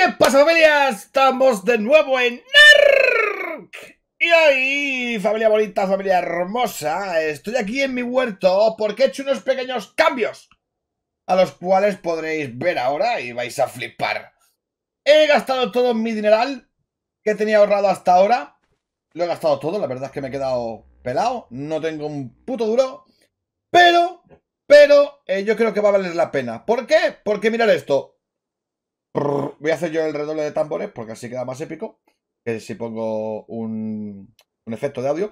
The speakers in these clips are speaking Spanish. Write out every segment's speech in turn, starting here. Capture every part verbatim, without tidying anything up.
¿Qué pasa, familia? Estamos de nuevo en Narc. Y hoy, familia bonita, familia hermosa, estoy aquí en mi huerto porque he hecho unos pequeños cambios a los cuales podréis ver ahora y vais a flipar. He gastado todo mi dineral que tenía ahorrado hasta ahora. Lo he gastado todo, la verdad es que me he quedado pelado. No tengo un puto duro. Pero, pero, eh, yo creo que va a valer la pena. ¿Por qué? Porque mirad esto. Voy a hacer yo el redoble de tambores porque así queda más épico que si pongo un, un efecto de audio.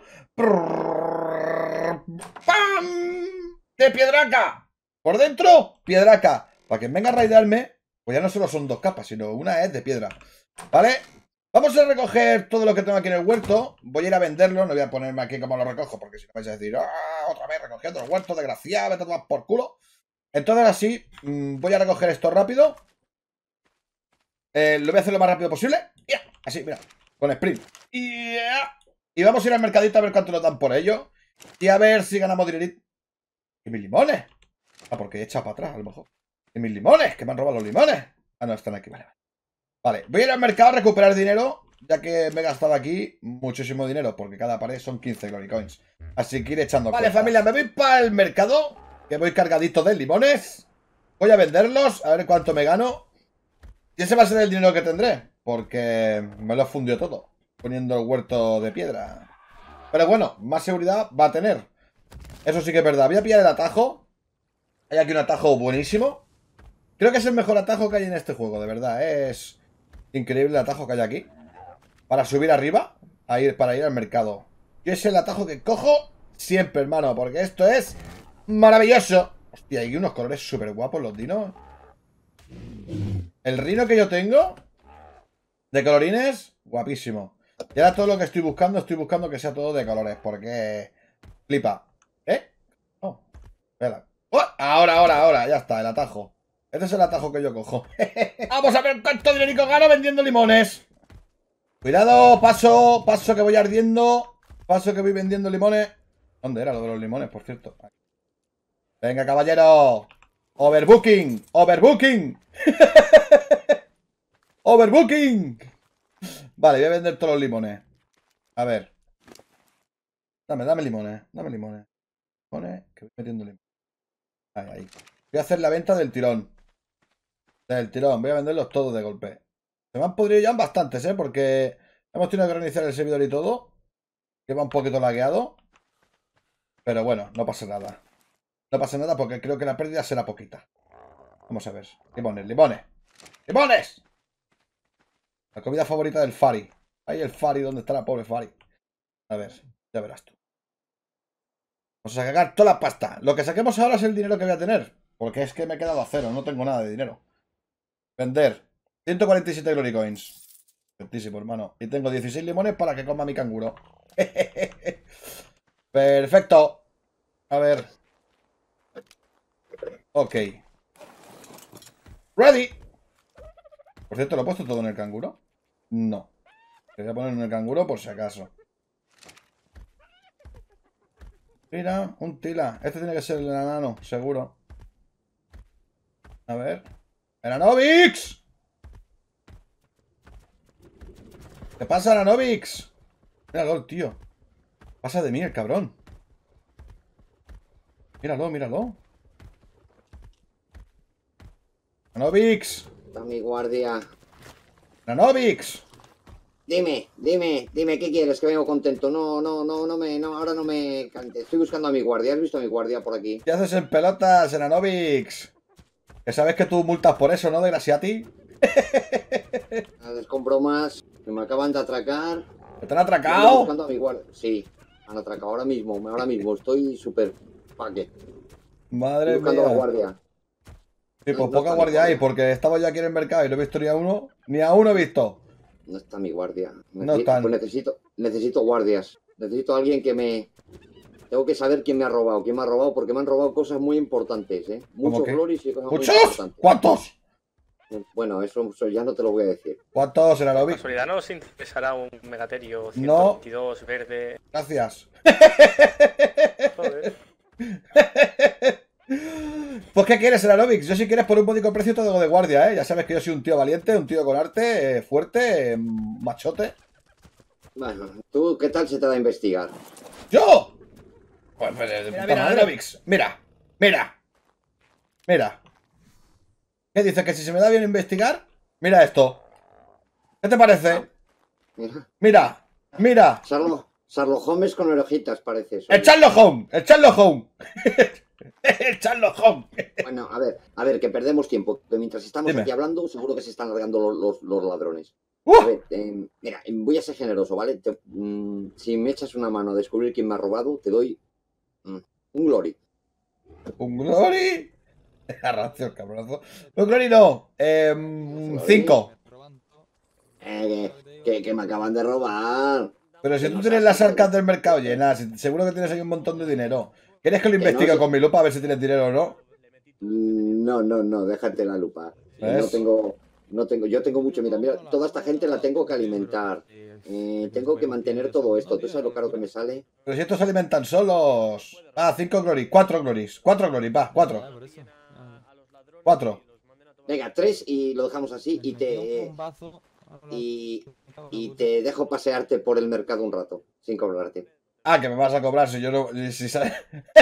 ¡Pam! ¡De piedraca! Por dentro, piedraca. Para que venga a raidarme, pues ya no solo son dos capas, sino una es de piedra. ¿Vale? Vamos a recoger todo lo que tengo aquí en el huerto. Voy a ir a venderlo, no voy a ponerme aquí como lo recojo, porque si no vais a decir, ¡ah! Otra vez recogiendo el huerto, desgraciado, vete a tomar por culo. Entonces así, voy a recoger esto rápido. Eh, lo voy a hacer lo más rápido posible. Yeah. Así, mira, con sprint. Yeah. Y vamos a ir al mercadito a ver cuánto nos dan por ello. Y a ver si ganamos dinerito. ¿Y mis limones? Ah, porque he echado para atrás, a lo mejor. ¿Y mis limones? Que me han robado los limones. Ah, no, están aquí, vale. Vale, voy a ir al mercado a recuperar dinero, ya que me he gastado aquí muchísimo dinero, porque cada pared son quince Glory Coins. Así que ir echando Vale, cuentas. Familia, me voy para el mercado, que voy cargadito de limones. Voy a venderlos, a ver cuánto me gano. Y ese va a ser el dinero que tendré, porque me lo fundió todo, poniendo el huerto de piedra. Pero bueno, más seguridad va a tener. Eso sí que es verdad. Voy a pillar el atajo. Hay aquí un atajo buenísimo. Creo que es el mejor atajo que hay en este juego, de verdad. Es increíble el atajo que hay aquí. Para subir arriba, a ir, para ir al mercado. Yo es el atajo que cojo siempre, hermano, porque esto es maravilloso. Hostia, hay unos colores súper guapos los dinos. El rino que yo tengo de colorines, guapísimo. Y ahora todo lo que estoy buscando, estoy buscando que sea todo de colores, porque flipa. ¿Eh? Oh, espera. ¡Oh! Ahora, ahora, ahora, ya está, el atajo. Este es el atajo que yo cojo. Vamos a ver cuánto dinerico gano vendiendo limones. Cuidado, paso, paso que voy ardiendo. Paso que voy vendiendo limones. ¿Dónde era lo de los limones, por cierto? Venga, caballero. Overbooking, overbooking. Overbooking. Vale, voy a vender todos los limones. A ver. Dame, dame limones. Dame limones. Limones, que voy metiendo limones. Ahí, ahí. Voy a hacer la venta del tirón. Del tirón. Voy a venderlos todos de golpe. Se me han podrido ya bastantes, ¿eh? Porque hemos tenido que reiniciar el servidor y todo. Que va un poquito lagueado. Pero bueno, no pasa nada. No pasa nada porque creo que la pérdida será poquita. Vamos a ver. Limones, limones. ¡Limones! La comida favorita del Fari. Ahí el Fari, ¿dónde está la pobre Fari? A ver, ya verás tú. Vamos a sacar toda la pasta. Lo que saquemos ahora es el dinero que voy a tener. Porque es que me he quedado a cero, no tengo nada de dinero. Vender. ciento cuarenta y siete Glory Coins. Perfectísimo, hermano. Y tengo dieciséis limones para que coma mi canguro. Perfecto. A ver. Ok. Ready. Por cierto, ¿lo he puesto todo en el canguro? No. Voy a poner en el canguro por si acaso. Mira, un tila. Este tiene que ser el enano, seguro. A ver. ¡Enanovix! ¿Qué pasa, Enanovix? Míralo, el tío. Pasa de mí, el cabrón. Míralo, míralo. Enanovix. A mi guardia. Enanovix. Dime, dime, dime, ¿qué quieres? Que vengo contento. No, no, no, no me, no, ahora no me cante. Estoy buscando a mi guardia. ¿Has visto a mi guardia por aquí? ¿Qué haces en pelotas, Enanovix? Que sabes que tú multas por eso, ¿no, desgraciati? A ver, compro más. Que me acaban de atracar. ¿Te han atracado? Estoy buscando a mi guardia. Sí, me han atracado ahora mismo. Ahora mismo estoy súper paque. Madre Estoy buscando mía. a la guardia. Sí, pues no poca guardia hay, porque estaba yo aquí en el mercado y no he visto ni a uno. Ni a uno he visto. No está mi guardia. No están. Pues necesito, necesito guardias. Necesito a alguien que me... Tengo que saber quién me ha robado. ¿Quién me ha robado? Porque me han robado cosas muy importantes, ¿eh? Muchos glories y cosas muy importantes. ¿Cuántos? Bueno, eso, eso ya no te lo voy a decir. ¿Cuántos era lo vi? ¿Casualidad no os interesará un Megaterio No. ciento veintidós verde? Gracias. Joder. Pues, ¿qué quieres, Aerobics? Yo, si quieres, por un módico precio te dejo de guardia, ¿eh? Ya sabes que yo soy un tío valiente, un tío con arte, eh, fuerte, eh, machote. Bueno, ¿tú qué tal se te da a investigar? ¡Yo! Pues, pues de Mira, puta mira, madre, mira. Aerobics. Mira, mira. Mira. ¿Qué dices? ¿Que si se me da bien investigar? Mira esto. ¿Qué te parece? Mira, Mira, mira. Sherlock, Sherlock Holmes con orejitas parece eso. ¡Echadlo home! ¡Echadlo home! ¡Echadlo home! Bueno, a ver, a ver, que perdemos tiempo. Que mientras estamos Dime. aquí hablando, seguro que se están largando los, los- los ladrones. ¡Uh! A ver, eh, mira, eh, voy a ser generoso, ¿vale? Te- mm, si me echas una mano a descubrir quién me ha robado, te doy mm, un glory. ¡Un glory! Arrancio el cabronazo. ¡Un glory no! Eh, cinco. Eh, que, que- que me acaban de robar. Pero si Que tú no tienes sabes las hacer. arcas del mercado llenas, si- seguro que tienes ahí un montón de dinero. ¿Quieres que lo Que no investigue sé- con mi lupa a ver si tienes dinero o no? Mm, No, no, no, déjate la lupa. ¿Ves? No tengo, no tengo, yo tengo mucho, mira, mira, toda esta gente la tengo que alimentar. Eh, tengo que mantener todo esto. ¿Tú sabes lo caro que me sale? Pero si estos se alimentan solos. Ah, cinco glories, cuatro glories. Cuatro glories, va, cuatro. Cuatro. Venga, tres y lo dejamos así y te y, y te dejo pasearte por el mercado un rato, sin cobrarte. Ah, que me vas a cobrar si yo no. Si sale-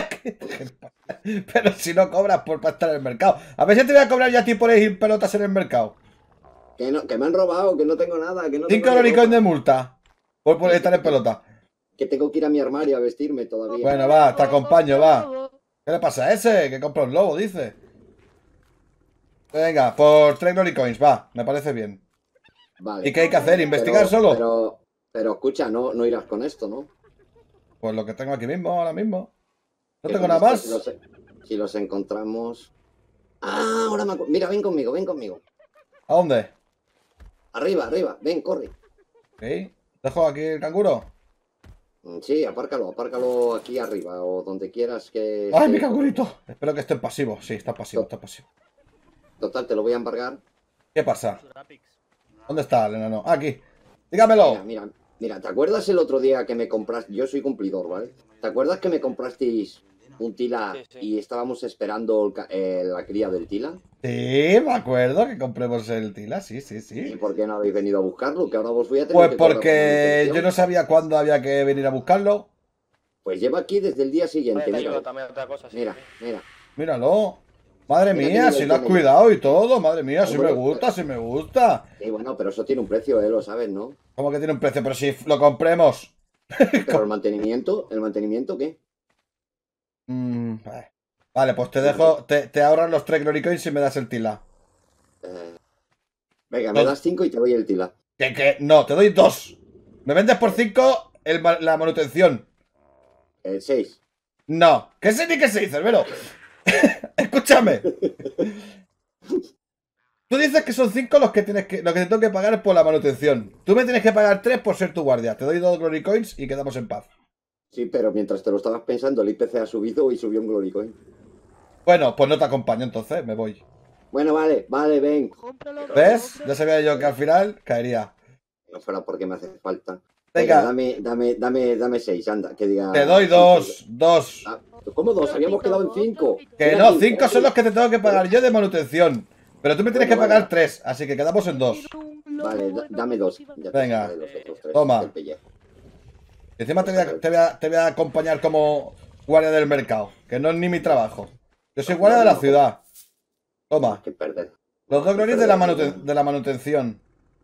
Pero si no cobras por estar en el mercado. A ver si te voy a cobrar ya a ti por ir pelotas en el mercado. Que no, que me han robado, que no tengo nada, que no Cinco tengo ni gloricoins ropa, de multa. Por, por estar en pelota. que tengo que ir a mi armario a vestirme todavía. Bueno, va, te acompaño, va. ¿Qué le pasa a ese? Que compra un lobo, dice. Venga, por tres glory coins, va, me parece bien. Vale. ¿Y qué hay que hacer? ¿Investigar Pero- solo? Pero, pero escucha, no, no irás con esto, ¿no? Pues lo que tengo aquí mismo, ahora mismo. No Que tengo con nada esto, más. Si los, si los encontramos. Ah, ahora me acu- Mira, ven conmigo, ven conmigo. ¿A dónde? Arriba, arriba, ven, corre. Ok. ¿Dejo aquí el canguro? Mm, Sí, apárcalo, apárcalo aquí arriba o donde quieras que. ¡Ay, esté. mi cangurito! Espero que esté en pasivo. Sí, está pasivo, está pasivo. Total, te lo voy a embargar. ¿Qué pasa? ¿Dónde está el enano? Ah, aquí. Dígamelo. Mira, mira, mira, ¿te acuerdas el otro día que me compraste? Yo soy cumplidor, ¿vale? ¿Te acuerdas que me comprasteis un tila Sí, sí. y estábamos esperando el ca- eh, la cría del tila? Sí, me acuerdo que compremos el tila, sí, sí, ¿Y sí. por qué no habéis venido a buscarlo? Que ahora vos voy a tener Pues que cobrar por porque manutención. yo no sabía cuándo había que venir a buscarlo. Pues lleva aquí desde el día siguiente, Te mira. ayudo también otra cosa. sí, Mira, sí. mira. Míralo. Madre Mira qué mía, nivel si lo has tiene. cuidado y todo. Madre mía, si me Hombre, gusta, si me gusta. Sí, bueno, pero eso tiene un precio, ¿eh? Lo sabes, ¿no? ¿Cómo que tiene un precio? Pero si lo compremos. Pero el mantenimiento, ¿el mantenimiento qué? Mm, eh. Vale, pues te dejo. Te, te ahorran los tres glory coins si me das el tila. Eh, Venga, me Dos. das cinco y te doy el tila. Que, que, no, te doy dos. Me vendes por cinco el ma- la manutención. El seis. No, que sé ni qué se dice, Cerbero. Escúchame. Tú dices que son cinco los que tienes que, los que te tengo que pagar por la manutención. Tú me tienes que pagar tres por ser tu guardia. Te doy dos glory coins y quedamos en paz. Sí, pero mientras te lo estabas pensando, el I P C ha subido y subió un Glory Coin. Bueno, pues no te acompaño entonces, me voy. Bueno, vale, vale, ven. ¿Ves? Ya sabía yo que al final caería. No fuera porque me hace falta. Venga. Venga, dame, dame, dame, dame seis, anda, que diga. Te doy dos, dos. Ah, ¿Cómo dos? Habíamos quedado en cinco. Que Era no, cinco, cinco era son los que te tengo que pagar yo de manutención. Pero tú me tienes que Bueno, pagar vale. tres, así que quedamos en dos. Vale, da- dame dos. Ya te Venga. sacaré los otros tres Toma. del pellejo. Y encima te voy, a, te, voy a, te voy a acompañar como guardia del mercado, que no es ni mi trabajo. Yo soy guardia de la ciudad. Toma, Que perder. los dos glorios de la, manuten- de la manutención.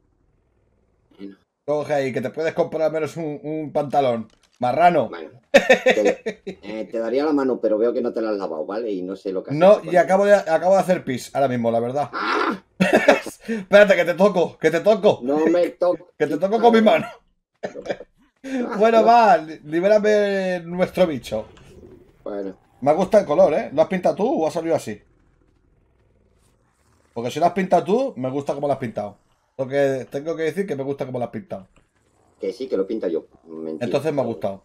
Coge ahí, que te puedes comprar al menos un, un pantalón. Marrano. Bueno, te, eh, te daría la mano, pero veo que no te la has lavado, ¿vale? Y no sé lo que has No, hecho con y ella. acabo de, acabo de hacer pis ahora mismo, la verdad. ¡Ah! Espérate, que te toco, que te toco. No me toques. Que te toco con mi mano. Bueno, va, li- libérame nuestro bicho. Bueno, Me gusta el color, ¿eh? ¿Lo has pintado tú o ha salido así? Porque si lo has pintado tú, me gusta como lo has pintado. Lo que tengo que decir que me gusta como lo has pintado. que sí, que lo pinta yo. Mentira. Entonces me ha gustado.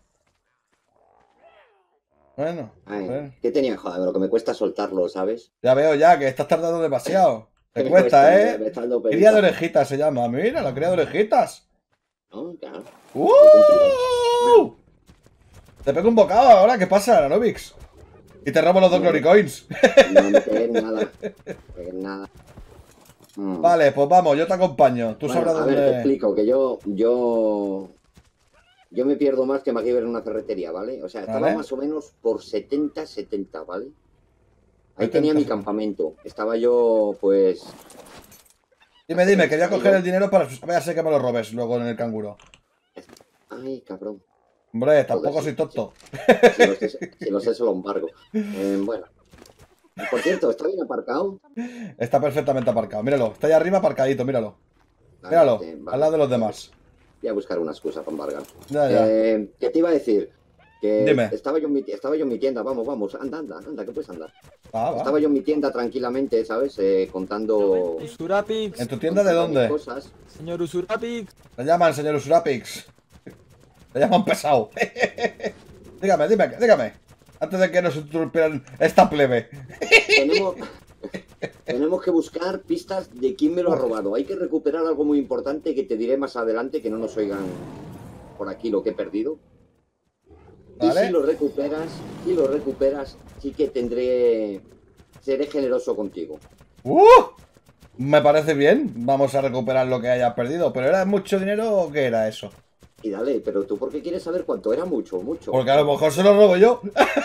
Bueno, Ay, bueno. ¿qué tenía? Joder, lo que me cuesta soltarlo, ¿sabes? Ya veo ya que estás tardando demasiado. Te Me cuesta, me ¿eh? está dando Cría pereza. de orejitas se llama. Mira, la cría de orejitas. No, claro. ¡Uh! Te pego un bocado ahora. ¿Qué pasa, Anovix? Y te robo los dos No. Glory Coins. No me pegues nada. No me pegues nada. Mm. Vale, pues vamos, yo te acompaño. Tú Bueno, sabrás a ver, te dónde... explico, que yo, yo, yo me pierdo más que MacGyver en una ferretería, ¿vale? O sea, estaba Vale. más o menos por setenta, setenta, ¿vale? Ahí setenta, tenía mi setenta. campamento. Estaba yo, pues... Dime, dime, quería coger el dinero para... Vaya sé que me lo robes luego en el canguro. Ay, cabrón. Hombre, tampoco Joder, soy sí, tonto. Si lo sé, si lo sé, se lo embargo. Eh, bueno. Por cierto, ¿está bien aparcado? Está perfectamente aparcado. Míralo, está ahí arriba aparcadito, míralo. Vale, Míralo, eh, vale. al lado de los demás. Voy a buscar una excusa para embargar. Ya, ya. Eh, ¿Qué te iba a decir? Que Dime. estaba yo, en mi, estaba yo en mi tienda, vamos, vamos, anda, anda, anda, que puedes andar. Ah, va. Estaba yo en mi tienda tranquilamente, ¿sabes? Eh, contando... Usurapix, ¿En tu tienda de contando mis dónde? Cosas. señor Usurapix. Le llaman, señor Usurapix. Le llaman pesado. Dígame, dime, dígame. Antes de que nos interrumpieran esta plebe. Tenemos, tenemos que buscar pistas de quién me lo ha robado. Hay que recuperar algo muy importante que te diré más adelante, que no nos oigan por aquí lo que he perdido. Y ¿Vale? si lo recuperas, si lo recuperas, sí que tendré... Seré generoso contigo. ¡Uh! Me parece bien. Vamos a recuperar lo que hayas perdido. ¿Pero era mucho dinero o qué era eso? Y dale, pero tú por qué quieres saber cuánto era mucho, mucho. Porque a lo mejor se lo robo yo.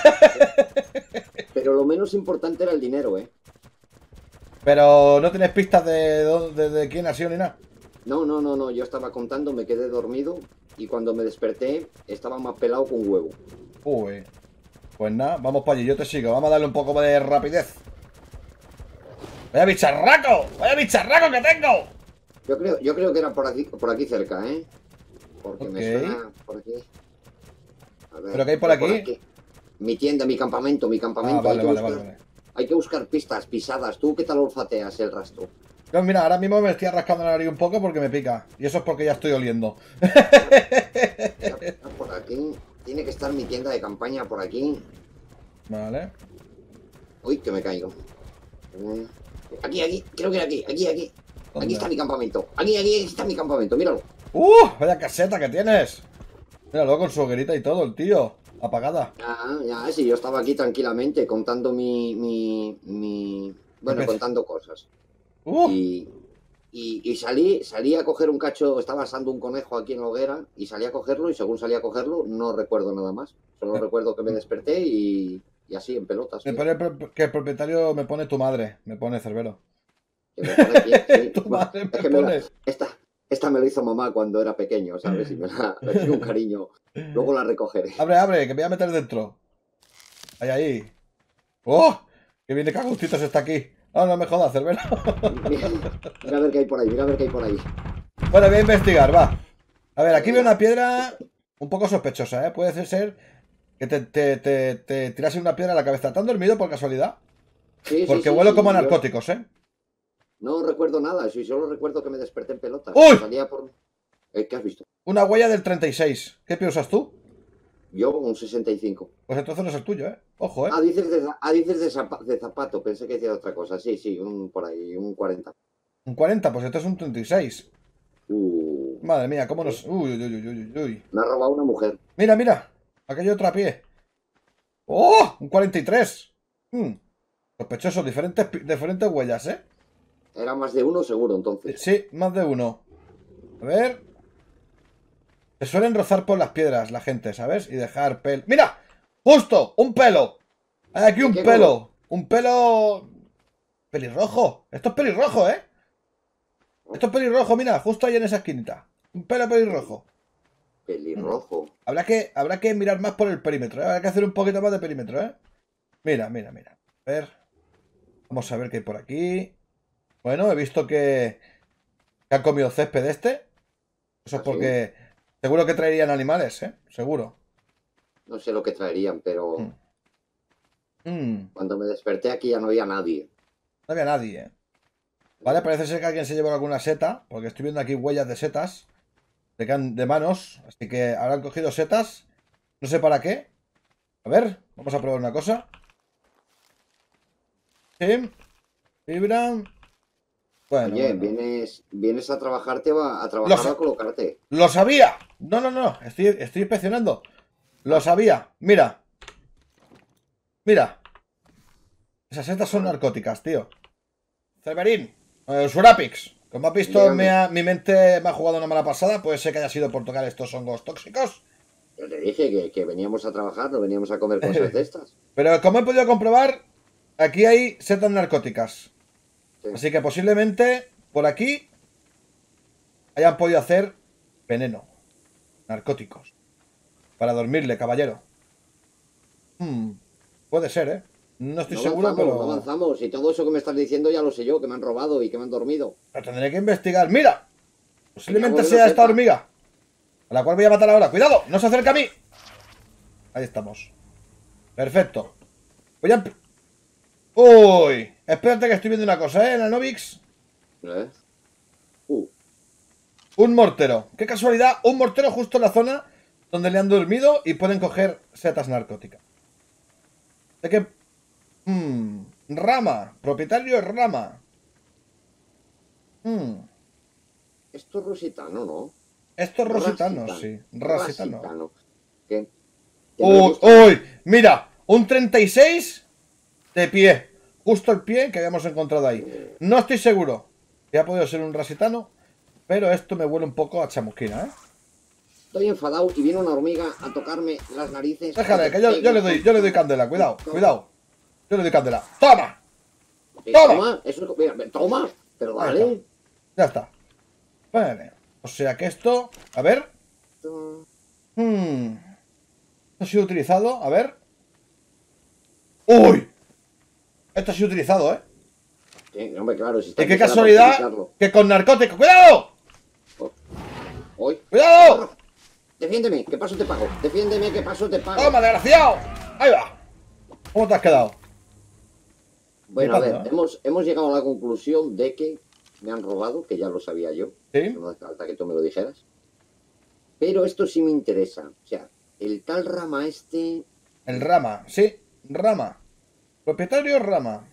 Pero lo menos importante era el dinero, ¿eh? Pero no tienes pistas de, dónde- de, de quién ha sido ni nada. No, no, no, no, yo estaba contando, me quedé dormido y cuando me desperté estaba más pelado que un huevo. Uy. Pues nada, vamos para allí, yo te sigo. Vamos a darle un poco de rapidez. ¡Vaya bicharraco! ¡Vaya bicharraco que tengo! Yo creo, yo creo que era por aquí, por aquí cerca, ¿eh? Porque me Ok. suena por aquí. A ver, ¿Pero qué hay por aquí? Mi tienda, mi campamento, mi campamento. Ah, vale, hay, que vale, buscar, vale, vale. hay que buscar pistas, pisadas. ¿Tú qué tal olfateas el rastro? Yo, mira, ahora mismo me estoy rascando la nariz un poco porque me pica. Y eso es porque ya estoy oliendo. Está- está por aquí. Tiene que estar mi tienda de campaña por aquí. Vale. Uy, que me caigo. Eh, Aquí, aquí, creo que era aquí, aquí, aquí. ¿Dónde? Aquí está mi campamento. Aquí, aquí está mi campamento, míralo. ¡Uh! ¡Vaya caseta que tienes! Míralo con su hoguerita y todo, el tío. Apagada. Ya, ya, sí, yo estaba aquí tranquilamente contando mi, mi, mi... Bueno, Empecé. contando cosas. ¡Uh! Y, y, y salí, salí a coger un cacho, estaba asando un conejo aquí en la hoguera y salí a cogerlo y según salí a cogerlo no recuerdo nada más. Solo Eh. recuerdo que me desperté y, y así, en pelotas. Me ¿sí? pone el pro- que el propietario me pone tu madre. Me pone Cerbero. Que me pone aquí, sí. Tu Bueno, madre es me que me la- pone. esta, esta me lo hizo mamá cuando era pequeño, ¿sabes? Y me la le tengo un cariño. Luego la recogeré. Abre, abre, que me voy a meter dentro. Ahí, ahí. ¡Oh! Que viene cagustitos está aquí. No, no me jodas, Cerbero. Mira, mira a ver qué hay por ahí, mira a ver qué hay por ahí. Bueno, voy a investigar, va. A ver, aquí veo una piedra un poco sospechosa, ¿eh? Puede ser que te, te, te, te tirase una piedra a la cabeza. ¿Te han dormido por casualidad? Sí, sí, Porque sí, huelo sí, como a yo narcóticos, ¿eh? No recuerdo nada, sí, solo recuerdo que me desperté en pelotas. ¡Uy! Salía por... Eh, ¿Qué has visto? Una huella del treinta y seis. ¿Qué pie usas tú? Yo un sesenta y cinco. Pues entonces no es el tuyo, ¿eh? Ojo, ¿eh? Ah, dices de, ah, dices de, zapa- de zapato, pensé que decía otra cosa. Sí, sí, un por ahí, un cuarenta. Un cuarenta, pues esto es un treinta y seis. Uh, Madre mía, cómo nos... Uy, uy, uy, uy, uy, uy. me ha robado una mujer. Mira, mira. Aquello otra pie. ¡Oh! Un cuarenta y tres. Hmm. Sospechoso. Diferentes, pi- diferentes huellas, ¿eh? Era más de uno seguro, entonces. Sí, más de uno. A ver. Se suelen rozar por las piedras la gente, ¿sabes? Y dejar pelo. ¡Mira! ¡Justo! ¡Un pelo! Hay aquí un ¿Qué pelo. color? Un pelo... Pelirrojo. Esto es pelirrojo, ¿eh? Esto es pelirrojo, mira. Justo ahí en esa esquinita. Un pelo pelirrojo. Pelirrojo. Habrá que, habrá que mirar más por el perímetro, ¿eh? Habrá que hacer un poquito más de perímetro, ¿eh? Mira, mira, mira. A ver. Vamos a ver qué hay por aquí. Bueno, he visto que, que han comido césped este. Eso es ¿Ah, sí? porque... Seguro que traerían animales, ¿eh? Seguro. No sé lo que traerían, pero Mm. Mm, cuando me desperté aquí ya no había nadie. no había nadie, ¿eh? Vale, parece ser que alguien se llevó alguna seta. Porque estoy viendo aquí huellas de setas. De, can- de manos. Así que habrán cogido setas. No sé para qué. A ver, vamos a probar una cosa. Sí. Fibra. Bueno, Oye, bueno. vienes, vienes a trabajarte, va a trabajar sé. a colocarte. ¡Lo sabía! No, no, no. Estoy, estoy inspeccionando. Lo sabía. Mira. Mira. Esas setas son narcóticas, tío. Cerberín, eh, Surapix. Como has visto, Dígame. me ha- mi mente me ha jugado una mala pasada. Puede ser que haya sido por tocar estos hongos tóxicos. Yo te dije que, que veníamos a trabajar, no veníamos a comer cosas de estas. Pero como he podido comprobar, aquí hay setas narcóticas. Sí. Así que posiblemente por aquí hayan podido hacer veneno. Narcóticos. Para dormirle, caballero. Hmm, puede ser, ¿eh? No estoy No seguro, avanzamos, pero... no avanzamos. Y todo eso que me estás diciendo ya lo sé yo, que me han robado y que me han dormido. Pero tendré que investigar. ¡Mira! Posiblemente Ya, bueno, sea esta sepa. hormiga. A la cual voy a matar ahora. ¡Cuidado! ¡No se acerca a mí! Ahí estamos. Perfecto. Voy a... emp- ¡Uy! Espérate que estoy viendo una cosa, ¿eh? Nanovix. ¿Eh? Uh, Un mortero. ¡Qué casualidad! Un mortero justo en la zona donde le han dormido y pueden coger setas narcóticas. ¿De qué? Hmm, Rama. Propietario Rama. Hmm. esto es rositano, ¿no? Estos rositanos, Rasitano. sí. Rasitano. Rasitano. ¿Qué? Que no me ¡Uy! gusta. ¡Uy! Mira, un treinta y seis de pie. Justo el pie que habíamos encontrado ahí. No estoy seguro que ha podido ser un rasitano, pero esto me huele un poco a chamusquina, ¿eh? Estoy enfadado y viene una hormiga a tocarme las narices. Déjale, que yo, yo le doy, yo le doy candela, cuidado, cuidado. Yo le doy candela. ¡Toma! Sí, ¡Toma! toma, eso es- mira, toma, pero Ahí dale. Ya está. Vale. O sea que esto... A ver. Hmm. Esto ha sido utilizado, a ver. ¡Uy! Esto ha sido utilizado, ¿eh? Sí, hombre, claro, si está Y qué aquí será para casualidad utilizarlo. que con narcótico. ¡Cuidado! Hoy. ¡Cuidado! Defiéndeme, ¿qué paso te pago? Defiéndeme, ¿qué paso te pago? ¡Toma, desgraciado! Ahí va. ¿Cómo te has quedado? Bueno, a ver, Flipando, ¿eh? hemos, hemos llegado a la conclusión de que me han robado, que ya lo sabía yo. ¿Sí? No hace falta que tú me lo dijeras. Pero esto sí me interesa. O sea, el tal Rama este... El Rama, sí, Rama. Propietario Rama.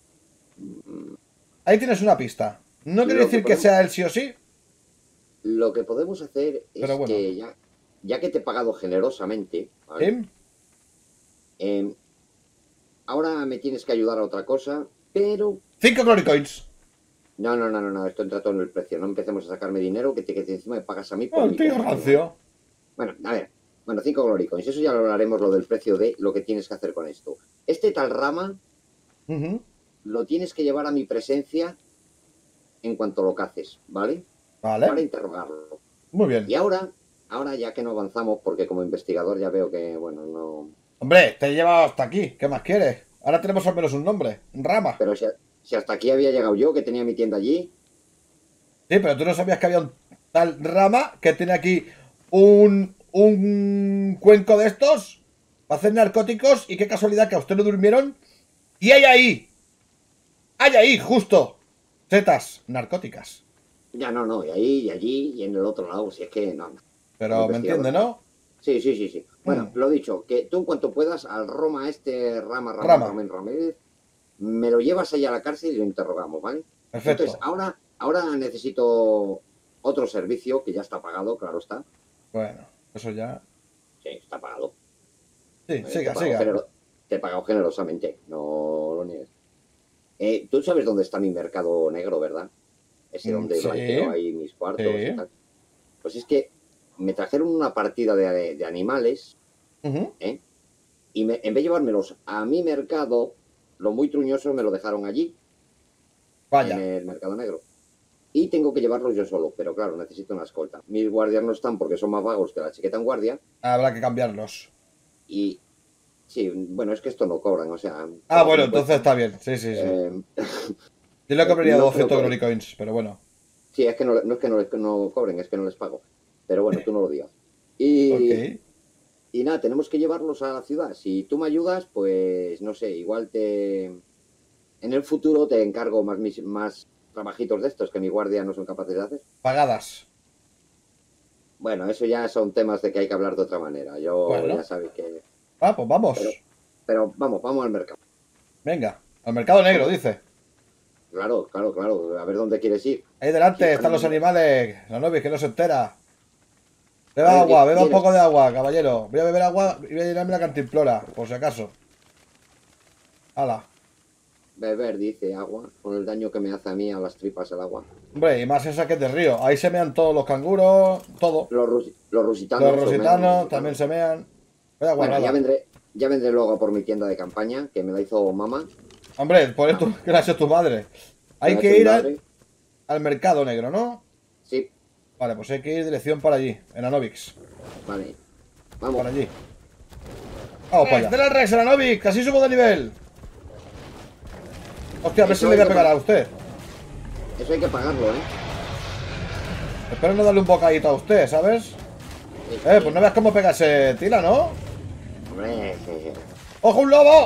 Ahí tienes una pista. No quiere Lo decir que que podemos- sea él sí o sí. Lo que podemos hacer es Pero bueno. que ya, ya que te he pagado generosamente, ¿vale? ¿Sí? Eh, ahora me tienes que ayudar a otra cosa, pero... Cinco Gloricoins. No, no, no, no, no, esto entra todo en el precio. No empecemos a sacarme dinero que te que te encima me pagas a mí por Oh, mi el tío compra. rancio. Bueno, a ver. Bueno, cinco Gloricoins. Eso ya lo hablaremos, lo del precio de lo que tienes que hacer con esto. Este tal Rama Ujú. lo tienes que llevar a mi presencia en cuanto lo caces, ¿vale? Para Vale. interrogarlo. Muy bien. Y ahora, ahora ya que no avanzamos, porque como investigador ya veo que, bueno, no... Hombre, te he llevado hasta aquí. ¿Qué más quieres? Ahora tenemos al menos un nombre. Rama. Pero si, si hasta aquí había llegado yo, que tenía mi tienda allí, Sí, pero tú no sabías que había un tal Rama que tiene aquí un, un cuenco de estos para hacer narcóticos y qué casualidad que a usted lo durmieron y hay ahí, hay ahí, justo, setas narcóticas. ya no, no, y ahí, y allí, y en el otro lado, si es que no, no. Pero Como me entiende, ¿no? Sí, sí, sí, sí. Bueno, Mm. lo dicho, que tú en cuanto puedas al Roma este, Rama, Rama, Rama. Ramén Ramírez, me lo llevas allá a la cárcel y lo interrogamos, ¿vale? Perfecto. Entonces, ahora, ahora necesito otro servicio que ya está pagado, claro está. Bueno, eso ya. Sí, está pagado. Sí, Te he siga, pagado siga. genero- Te he pagado generosamente, no lo niegues. Eh, Tú sabes dónde está mi mercado negro, ¿verdad? Ese Mm, donde sí. blanqueo ahí mis cuartos Sí. y tal. Pues es que me trajeron una partida de, de animales, Ujú. ¿eh? Y me- en vez de llevármelos a mi mercado, lo muy truñoso me lo dejaron allí, Vaya. en el mercado negro. Y tengo que llevarlos yo solo, pero claro, necesito una escolta. Mis guardias no están porque son más vagos que la chiqueta en guardia. Habrá que cambiarlos. Y sí, bueno, es que esto no cobran, o sea... Ah, no bueno, puede- entonces está bien. Sí, sí, sí. eh, Yo le cobraría no, doscientos pero- Gloricoins, pero bueno. sí, es que no, no es que no, les- no cobren, es que no les pago. Pero bueno, tú no lo digas. Y, Ok. y nada, tenemos que llevarlos a la ciudad. Si tú me ayudas, pues no sé, igual te... En el futuro te encargo más, mis- más trabajitos de estos que mi guardia no son capaces de hacer. Pagadas. Bueno, eso ya son temas de que hay que hablar de otra manera. Yo Bueno. ya sabes que... Ah, pues vamos. Pero- Pero vamos, vamos al mercado. Venga. Al mercado negro, dice. Claro, claro, claro. A ver dónde quieres ir. Ahí delante Sí, están los vale. animales. La novia que no se entera. Beba A ver, agua, ¿qué beba un quieres? poco de agua, caballero. Voy a beber agua y voy a llenarme la cantimplora, por si acaso. Hala. beber, dice, agua, con el daño que me hace a mí a las tripas el agua. Hombre, y más esa que es de río. Ahí se mean todos los canguros, todo. Los, rusi- los rusitanos. Los se rositanos mean, también se mean. Vaya Bueno, guarrada. ya vendré, ya vendré luego por mi tienda de campaña, que me la hizo mamá. Hombre, por esto, gracias a tu madre. Hay Me la que hizo mi ir madre. al, al mercado negro, ¿no? Sí, Vale, pues hay que ir dirección para allí, en Anovix. vale. Vamos. Para allí. Vamos para allá. ¡Del Rex, en Anovix! ¡Casi subo de nivel! Hostia, a ver si Eso le voy hay a que pegar a pagar. usted. Eso hay que pagarlo, ¿eh? Espero no darle un bocadito a usted, ¿sabes? Eh, pues no veas cómo pega ese tila, ¿no? Hombre, ¡Ojo, un lobo!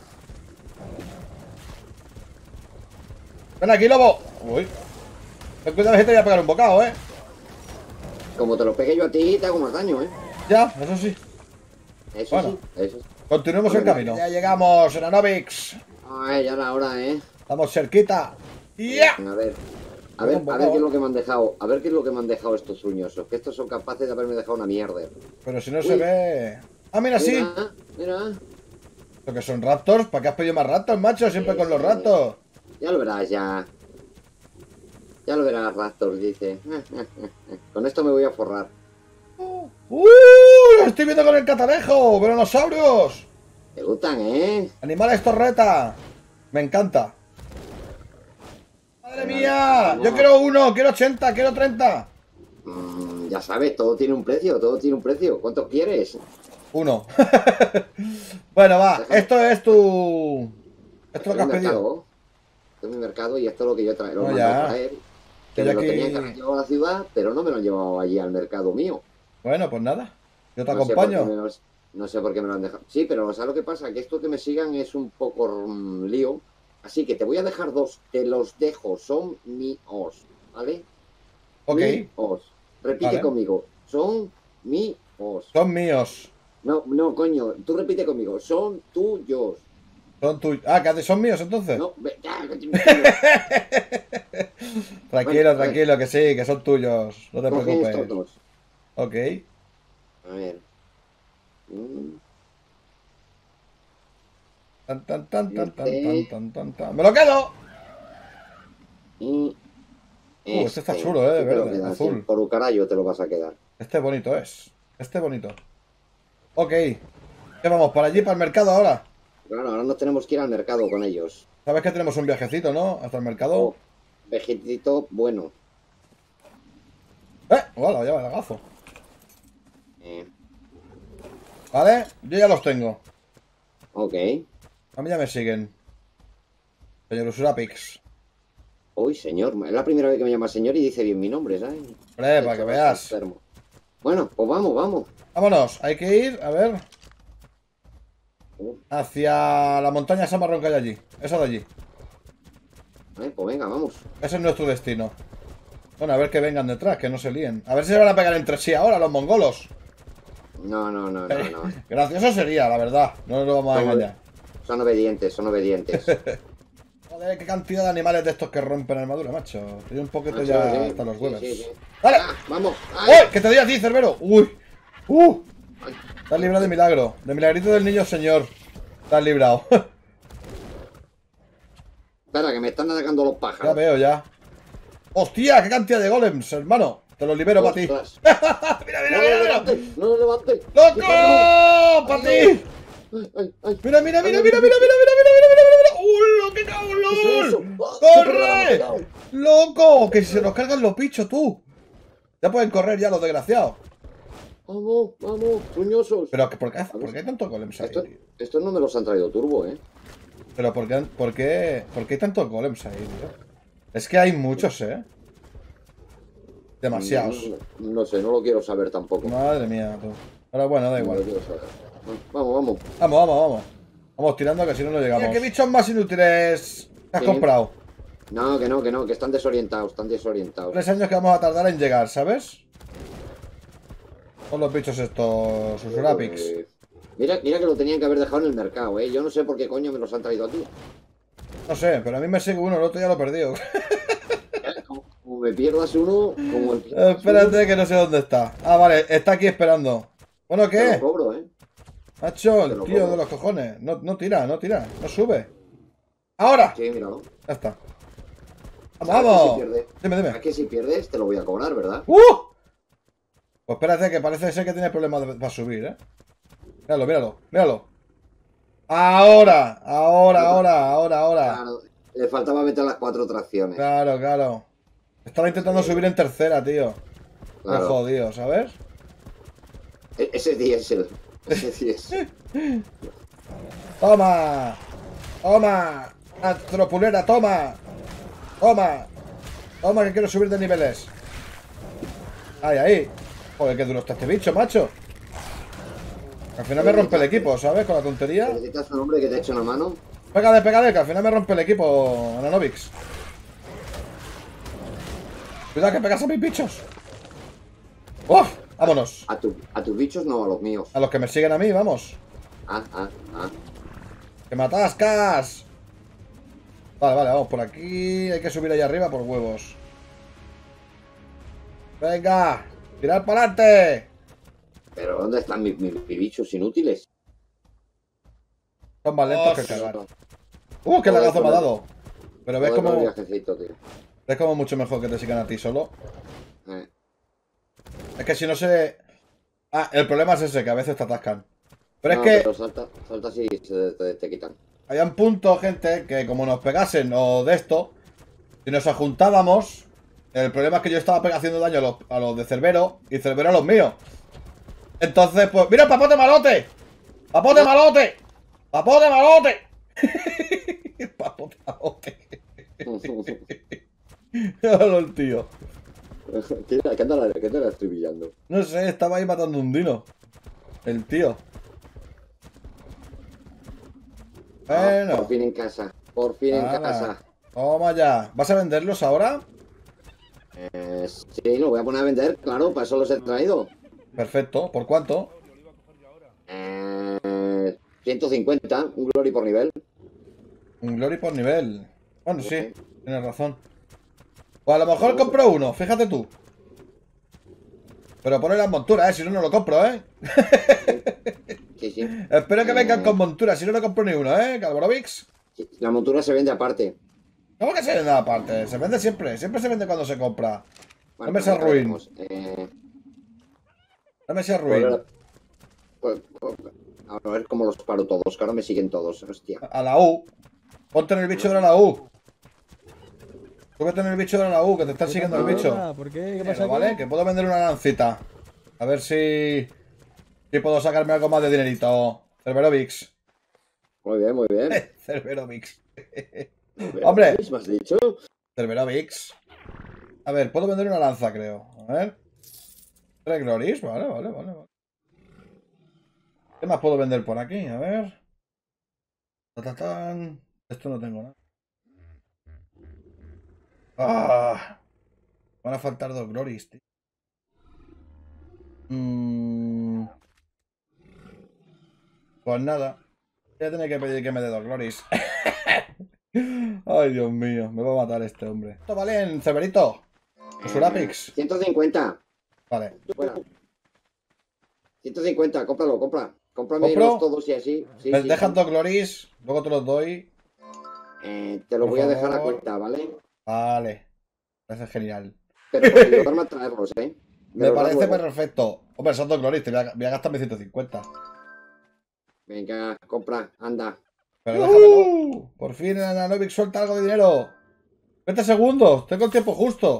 Ven aquí, lobo. Uy. Ten cuidado que te voy a pegar un bocado, ¿eh? como te lo pegue yo a ti, te hago más daño, ¿eh? Ya, eso sí. Eso Bueno. sí, eso sí. Continuemos el Bueno, camino. Ya llegamos, en Anovix. Ay, ya la hora, ¿eh? Estamos cerquita. ¡Ya! A ver. A ver, a ver qué es lo que me han dejado. A ver qué es lo que me han dejado estos truñosos. Que estos son capaces de haberme dejado una mierda. Pero si no Uy. se ve... Ah, mira, sí. Mira, mira. Lo que son raptors. ¿Para qué has pedido más raptors, macho? Siempre Sí, con los sí. raptors. Ya lo verás, ya. Ya lo verás, Raptors, dice. Con esto me voy a forrar. ¡Uh! ¡Los estoy viendo con el catalejo! ¡Brontosaurios! Te gustan, ¿eh? ¡Animales torreta! Me encanta. ¡Madre mía! Yo quiero uno, quiero ochenta, quiero treinta. Mm, ya sabes, todo tiene un precio, todo tiene un precio. ¿Cuántos quieres? Uno. Bueno, va. Esto es tu... Esto es lo que has pedido. Mercado. Esto es mi mercado y esto es lo que yo traigo. No, Lo ya. mando a traer. Que Que me yo lo aquí- tenían que haber llevado a la ciudad, pero no me lo han llevado allí al mercado mío. Bueno, pues nada. Yo te No sé por qué acompaño. me los- no sé por qué me lo han dejado. Sí, pero ¿sabes lo que pasa? Que esto que me sigan es un poco mm, lío. Así que te voy a dejar dos. Te los dejo. Son míos. ¿Vale? Ok. Míos. Repite Vale. conmigo. Son míos. Son míos. No, no, coño. Tú repite conmigo. Son tuyos. Son tuyos. Ah, que son míos entonces. No, ve- ya, que te- Tranquilo, Bueno, a ver. tranquilo, que sí, que son tuyos. No te Coge estos preocupes. dos. Ok. A ver. Mm, Tan, tan, tan, tan, tan, Este. tan, tan, tan, tan. ¡Me lo quedo! Y. Uh, este está chulo, eh, de Tú te lo verde, quedas, azul. sí, por un carajo te lo vas a quedar. Este bonito es. Este bonito. Ok. ¿Qué vamos? ¿Para allí, para el mercado ahora? Claro, ahora nos tenemos que ir al mercado con ellos. ¿Sabes que tenemos un viajecito, no? Hasta el mercado. Oh, vegetito bueno. ¡Eh! ¡Hola! Lleva el agazo. Eh, ¿Vale? Yo ya los tengo. ok. A mí ya me siguen. Señor Usurapix. Uy, señor, es la primera vez que me llama señor y dice bien mi nombre, ¿sabes? Hombre, para que Esto veas. es enfermo. Bueno, pues vamos, vamos. Vámonos. Hay que ir, a ver, Uh, hacia la montaña esa marrón que hay allí. Esa de allí. eh, pues venga, vamos. Ese es nuestro destino. Bueno, a ver que vengan detrás, que no se líen. A ver si se van a pegar entre sí ahora los mongolos. No, no, no, no, no. Gracioso sería, la verdad. No nos lo vamos a Son, engañar. son obedientes, son obedientes. Joder, qué cantidad de animales de estos que rompen armadura, macho. Estoy un poquito Macho, ya sí, hasta los sí, huevos. sí, sí. ¡Vale! Ah, vamos. ¡Uy! ¡Ay! ¡Que te doy a ti, Cerbero! ¡Uy! ¡Uh! Ay. Estás librado de milagro. De milagrito del niño señor. Estás librado. Espera, que me están atacando los Ya pájaros. veo, ya. ¡Hostia! ¡Qué cantidad de golems, hermano! Te los libero para ti. Ostras. ¡Mira, No mira, lo mira! mira. levantes, no lo levantes. ¡Loco! Ay, ¡Para ti! Ay, ay, ay. ¡Mira, mira, mira, mira, mira, mira, mira, mira, mira, mira, mira! ¡Uy, lo que ¿Qué es eso? cabrón! Ah, qué programa, ¡Corre! cuidado. ¡Loco! Que si se nos cargan los bichos, tú. Ya pueden correr ya los desgraciados. Vamos, vamos, truñosos. Pero, ¿por qué, ¿por qué hay tantos golems ahí, Esto- tío? Estos no me los han traído turbo, ¿eh? Pero, ¿por qué, por, qué, ¿por qué hay tantos golems ahí, tío? Es que hay muchos, ¿eh? Demasiados. No, no sé, no lo quiero saber tampoco. Madre mía, tú. Pero bueno, da No lo igual. quiero saber. Vamos, vamos. Vamos, vamos, vamos. Vamos tirando que si no, no llegamos. Mira, ¿qué bichos más inútiles te has ¿Qué? comprado? No, que no, que no, que están desorientados, están desorientados. Tres años que vamos a tardar en llegar, ¿sabes? Son los bichos estos, Usurapix. Eh, mira, mira que lo tenían que haber dejado en el mercado, ¿eh? Yo no sé por qué coño me los han traído aquí. No sé, pero a mí me sigue uno, el otro ya lo he perdido. Como, como me pierdas uno, como el Eh, Espérate que no sé dónde está. Ah, vale, está aquí esperando. Bueno, Te lo ¿qué? cobro, ¿eh? Macho, Te el lo tío cobro. de los cojones. No, no tira, no tira, no sube. ¡Ahora! Sí, míralo. Ya está. ¡Vamos, ¿Sabes que vamos! si pierdes- Dime, dime. ¿Sabes que si pierdes te lo voy a cobrar, ¿verdad? ¡Uh! Pues espérate, que parece ser que tiene problemas de- para subir, ¿eh? Míralo, míralo, míralo. Ahora, ahora, ahora, ahora, ahora. Claro, le faltaba meter las cuatro tracciones. Claro, claro. Estaba intentando subir en tercera, tío. Lo Claro. jodido, ¿sabes? E- Ese diésel. Ese diésel. ¡Toma! ¡Toma! ¡Astropulera, toma! ¡Toma! ¡Toma, que quiero subir de niveles! ¡Ahí, ahí! Joder, qué duro está este bicho, macho. Al final me rompe el equipo, ¿sabes? Con la tontería. ¿Necesitas un hombre que te eche una mano? Pégale, pégale, que al final me rompe el equipo, Ananovix. Cuidado que pegas a mis bichos. ¡Uf! Vámonos. A, tu, a tus bichos no, a los míos. A los que me siguen a mí, vamos. Ah, ah, ah. ¡Que me atascas! Vale, vale, vamos por aquí. Hay que subir ahí arriba por huevos. ¡Venga! ¡Tirad para adelante! Pero ¿dónde están mis, mis- mis bichos inútiles? Son más lentos que cagar. ¡Uh, qué Joder, lagazo me ha joder. dado! Pero ves Joder, con el como, viajecito, tío. ves como mucho mejor que te sigan a ti solo. Eh. Es que si no se... Ah, el problema es ese, que a veces te atascan. Pero No, es que pero salta, salta así y se te, te quitan. había un punto, gente, que como nos pegasen o de esto, si nos ajuntábamos, el problema es que yo estaba pega- haciendo daño a los, a los de Cerbero y Cerbero a los míos. Entonces, pues... ¡Mira, papote malote! ¡Papote malote! ¡Papote malote! ¡Papote malote! Hola, el tío. ¿Qué, qué anda, qué anda estribillando? No sé, estaba ahí matando un dino. El tío. Ah, Bueno. por fin en casa. Por fin en Ala. casa. Toma ya. ¿Vas a venderlos ahora? Eh, sí, lo voy a poner a vender, claro, para eso los he traído. Perfecto. ¿Por cuánto? Eh, ciento cincuenta, un glory por nivel. Un glory por nivel. Bueno, sí. Ok. Tienes razón. O a lo mejor compro uno. Fíjate tú. Pero pone las monturas, ¿eh? Si no, no lo compro, ¿eh? Sí, sí. Espero que vengan Eh. con monturas. Si no, no compro ni uno, ¿eh? Calvorovix. Sí, la montura se vende aparte. ¿Cómo que se vende aparte? Se vende siempre. Siempre se vende cuando se compra. Bueno, No me seas ya ruin. veremos. Eh, No me seas pues, ruin. pues, pues, a ver cómo los paro todos, que ahora me siguen todos, hostia. A la U. Ponte en el bicho de la U. Súbete en el bicho de la U, que te está siguiendo el bicho. ¿Por qué? ¿Qué Pero, pasa aquí? ¿vale? Que puedo vender una lancita. A ver si... Si puedo sacarme algo más de dinerito. Cerberovix. Muy bien, muy bien. Cerberovix. Pero, Hombre. ¿qué me has dicho? Cerberovix. A ver, puedo vender una lanza, creo. A ver. Tres glories. Vale, vale, vale, vale. ¿Qué más puedo vender por aquí? A ver. Tatatán. Esto no tengo nada. Ah. Van a faltar dos glories, tío. Mm. Pues nada. Voy a tener que pedir que me dé dos glories. Ay, Dios mío. Me va a matar este hombre. ¿Esto vale en Cerberito? ¿O Surapix? ciento cincuenta. Vale. Fuera. ciento cincuenta, cómpralo, compra. Cómprame ¿Compro? los todos y así. Sí, Me sí, dejan sí. dos glories. Luego te los doy. Eh, te lo Por voy a dejar a favor. cuenta, ¿vale? Vale. Parece genial. Pero para ayudarme a traerlos, ¿eh? Me los das parece luego. perfecto. Hombre, son dos glories. Te voy a, voy a gastar mis ciento cincuenta. Venga, compra, anda. Pero déjamelo. Por fin, Ananovix suelta algo de dinero. veinte segundos. Tengo el tiempo justo.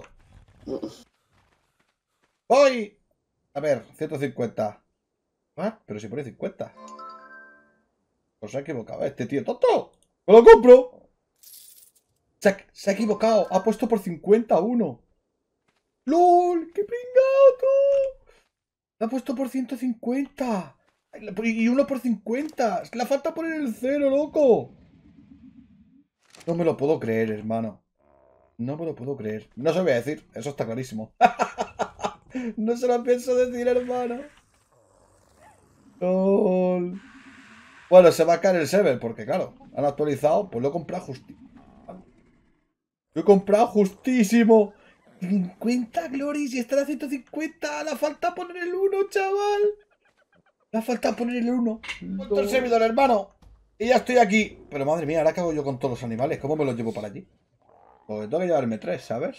Voy. A ver, ciento cincuenta. Ah, pero si pone cincuenta. Pues se ha equivocado. Este tío tonto. ¡Me lo compro! Se ha, se ha equivocado. Ha puesto por cincuenta uno. ¡Lol! ¡Qué pringado tú! Lo ha puesto por ciento cincuenta. Y uno por cincuenta. Es que le falta poner el cero, loco. No me lo puedo creer, hermano. No me lo puedo creer. No se lo voy a decir. Eso está clarísimo. No se lo pienso decir, hermano. Lol. Bueno, se va a caer el server porque, claro, han actualizado. Pues lo he comprado justísimo. Lo he comprado justísimo. cincuenta glories y estará a ciento cincuenta. La falta poner el uno, chaval. La falta poner el uno. Ponte el servidor, hermano. Y ya estoy aquí. Pero madre mía, ¿ahora qué hago yo con todos los animales? ¿Cómo me los llevo para allí? Porque tengo que llevarme tres, ¿sabes?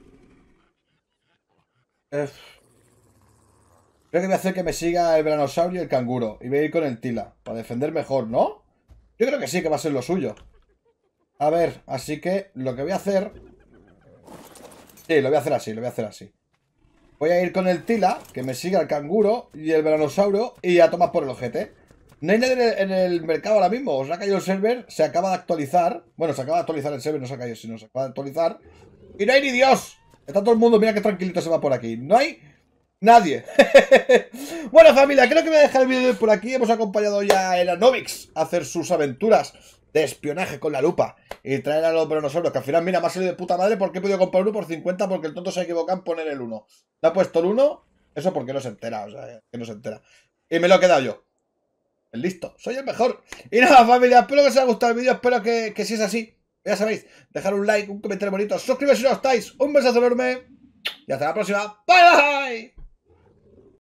Eh, Creo que voy a hacer que me siga el veranosaurio y el canguro. Y voy a ir con el tila. Para defender mejor, ¿no? Yo creo que sí, que va a ser lo suyo. A ver, así que lo que voy a hacer... Sí, lo voy a hacer así, lo voy a hacer así. Voy a ir con el tila, que me siga el canguro y el veranosaurio. Y a tomar por el ojete. No hay nadie en el, en el mercado ahora mismo. Os ha caído el server, se acaba de actualizar. Bueno, se acaba de actualizar el server, no se ha caído, sino se acaba de actualizar. Y no hay ni Dios. Está todo el mundo, mira qué tranquilito se va por aquí. No hay nadie. Bueno, familia, creo que voy a dejar el vídeo por aquí. Hemos acompañado ya a Enanovix a hacer sus aventuras de espionaje con la lupa y traer a los bronosaurios, que al final, mira, me ha salido de puta madre porque he podido comprar uno por cincuenta porque el tonto se ha equivocado en poner el uno. Le ha puesto el uno, eso porque no se entera, o sea, que no se entera. Y me lo he quedado yo. Listo, soy el mejor. Y nada, familia, espero que os haya gustado el vídeo, espero que, que si es así, ya sabéis, dejar un like, un comentario bonito, suscribiros si no estáis, un besazo enorme y hasta la próxima. Bye bye.